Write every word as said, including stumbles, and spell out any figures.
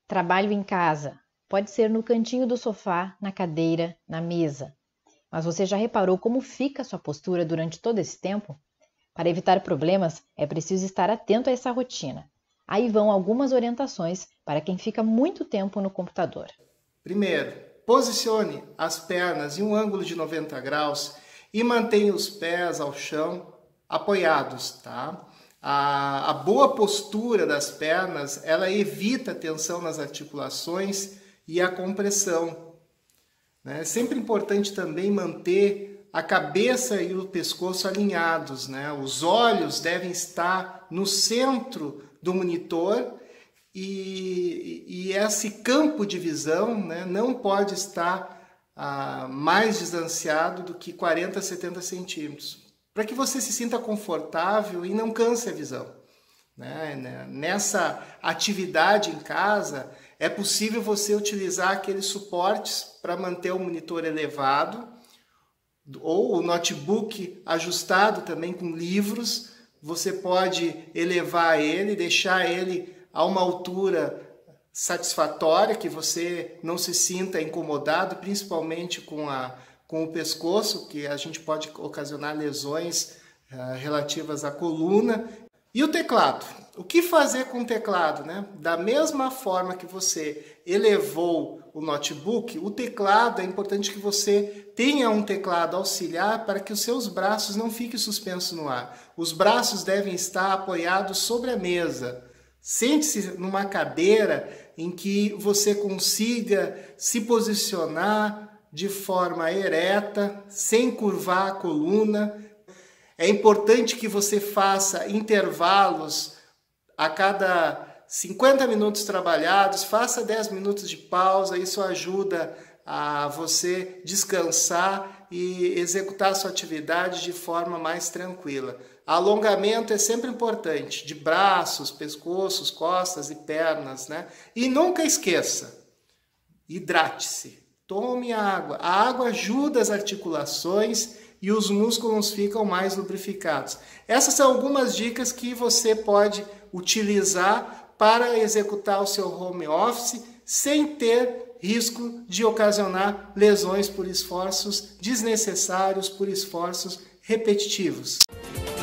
Trabalho em casa. Pode ser no cantinho do sofá, na cadeira, na mesa. Mas você já reparou como fica a sua postura durante todo esse tempo? Para evitar problemas, é preciso estar atento a essa rotina. Aí vão algumas orientações para quem fica muito tempo no computador. Primeiro, posicione as pernas em um ângulo de noventa graus e mantenha os pés ao chão apoiados, tá? A, a boa postura das pernas, ela evita a tensão nas articulações e a compressão. Né? É sempre importante também manter a cabeça e o pescoço alinhados, né? Os olhos devem estar no centro do monitor e, e esse campo de visão, né, não pode estar ah, mais distanciado do que quarenta, setenta centímetros, para que você se sinta confortável e não canse a visão. Né? Nessa atividade em casa, é possível você utilizar aqueles suportes para manter o monitor elevado, ou o notebook ajustado também com livros. Você pode elevar ele, deixar ele a uma altura satisfatória, que você não se sinta incomodado, principalmente com, a, com o pescoço, que a gente pode ocasionar lesões uh, relativas à coluna. E o teclado? O que fazer com o teclado? Né? Da mesma forma que você elevou o notebook, o teclado, é importante que você tenha um teclado auxiliar para que os seus braços não fiquem suspensos no ar. Os braços devem estar apoiados sobre a mesa. Sente-se numa cadeira em que você consiga se posicionar de forma ereta, sem curvar a coluna. É importante que você faça intervalos a cada cinquenta minutos trabalhados, faça dez minutos de pausa, isso ajuda a você descansar e executar a sua atividade de forma mais tranquila. Alongamento é sempre importante, de braços, pescoços, costas e pernas, né? E nunca esqueça, hidrate-se, tome água. A água ajuda as articulações e os músculos ficam mais lubrificados. Essas são algumas dicas que você pode utilizar para executar o seu home office sem ter risco de ocasionar lesões por esforços desnecessários, por esforços repetitivos.